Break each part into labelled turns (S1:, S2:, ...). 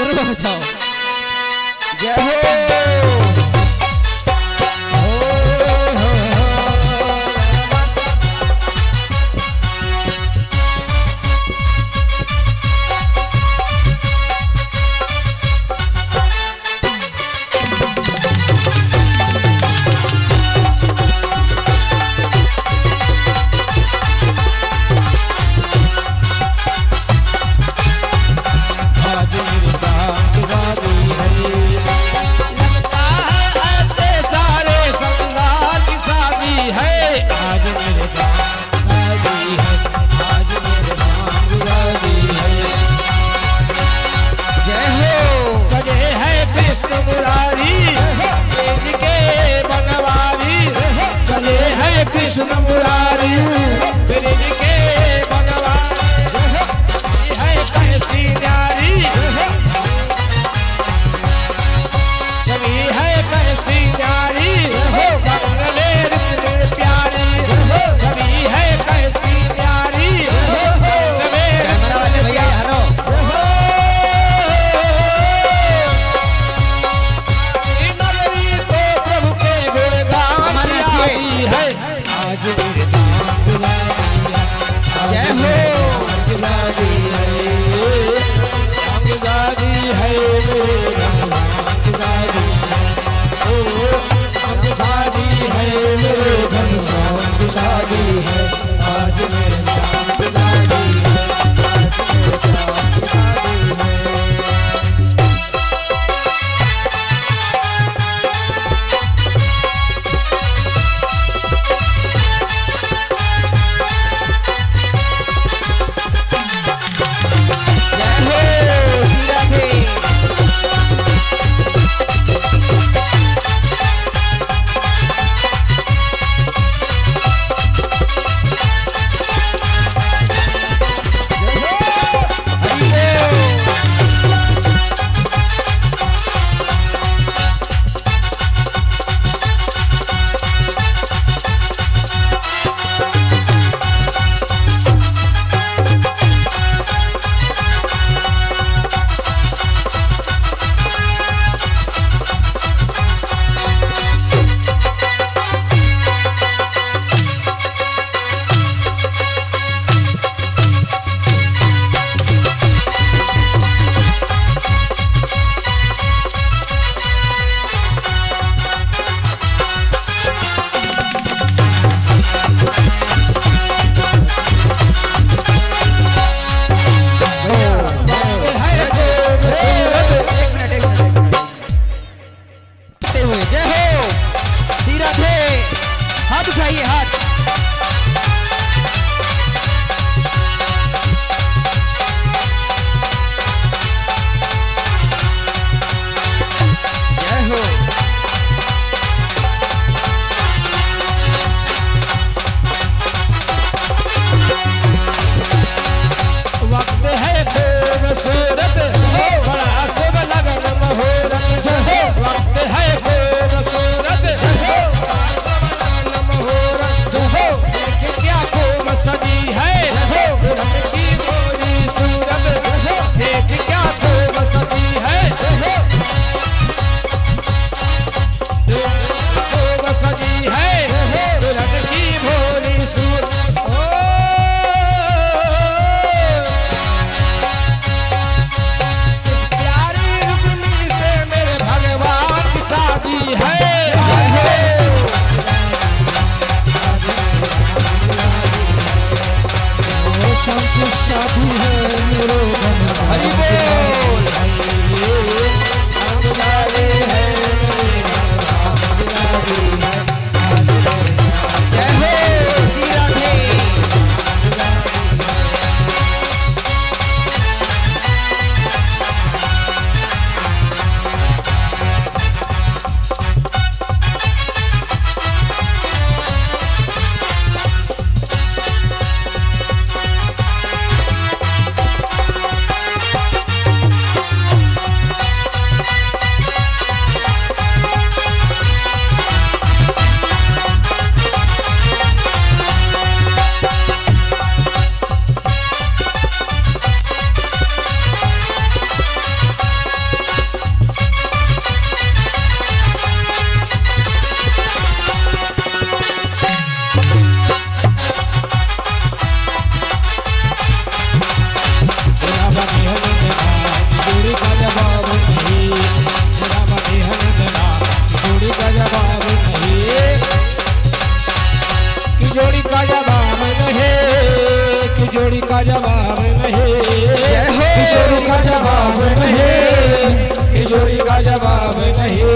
S1: जाओ। जय हो।
S2: कृष्ण मुरारी ब्रिज के बनवारी है कैसी न्यारी कभी है कैसी न्यारी संगले प्यारी कभी है कैसी न्यारी
S1: कैमरा वाले भैया हरो।
S2: नगरी तो प्रभु के गुणगान है आज मेरे जय हो अंगदादी है अंगदादी है ओ अंगदादी है मेरे धन अंगदादी है आज मेरे अंगदादी है का जवाब नहीं,
S1: जय हो।
S2: किशोरी का जवाब नहीं, किशोरी का जवाब नहीं।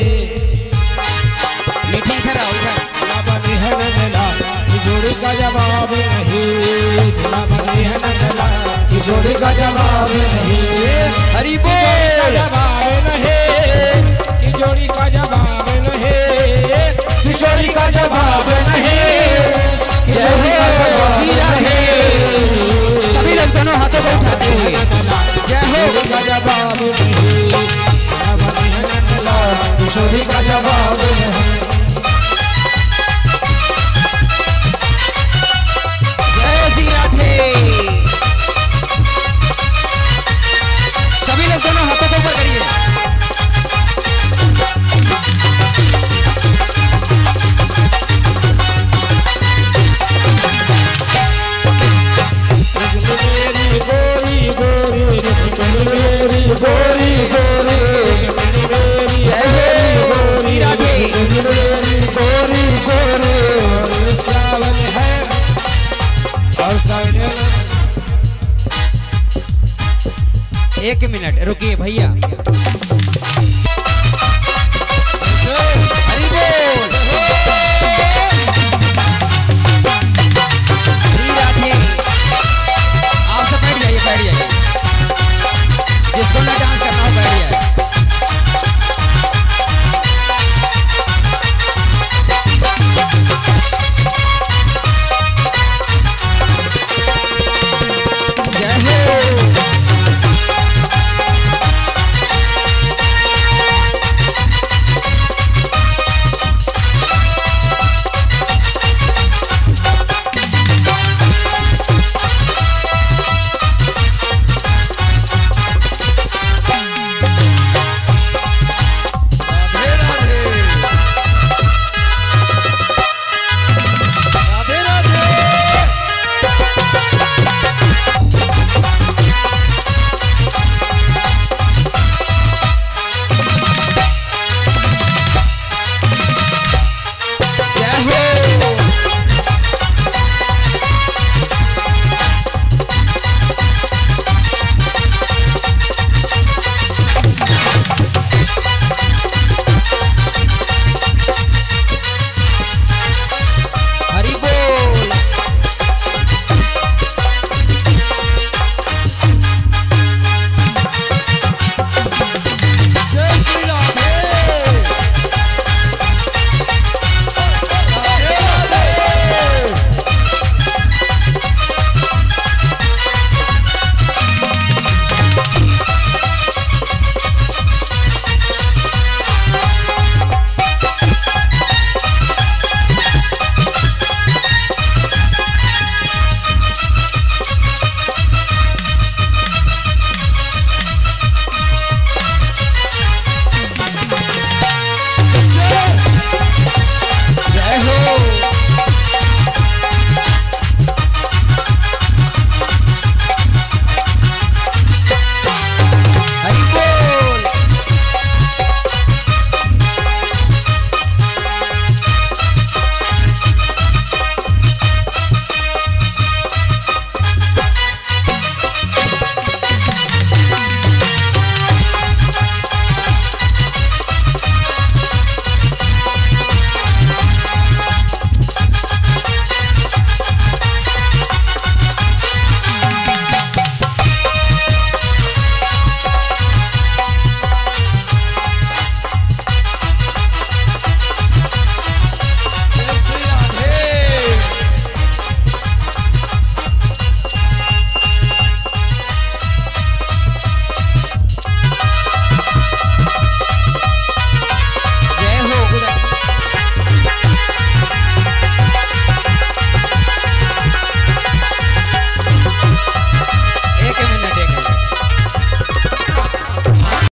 S1: मीठी इधर आओ इधर।
S2: दूल्हा बनी है नंदला, किशोरी का जवाब नहीं, दूल्हा बनी है नंदला, किशोरी का जवाब नहीं।
S1: हरि
S2: का
S1: बोल।
S2: जवाब नहीं, किशोरी का जवाब नहीं, किशोरी का जवाब नहीं, किशोरी का जवाब नहीं।
S1: सभी लोग दोनों हाथों को उठाते हुए जय हो।
S2: का जवाब नहीं, दूल्हा बनी है नंदला, किशोरी का जवाब नहीं।
S1: जय श्री राधे। सभी लोग दोनों हाथों को ऊपर करिए।
S2: मेरी गोरी गोरी, मेरी गोरी गोरी, मेरी गोरी राधे, मेरी गोरी गोरी। और सावन है और सावन।
S1: 1 मिनट रुकिए भैया। हरि बोल। श्री राधे। आप सब बैठ जाइए, बैठ जाइए। जिसको ना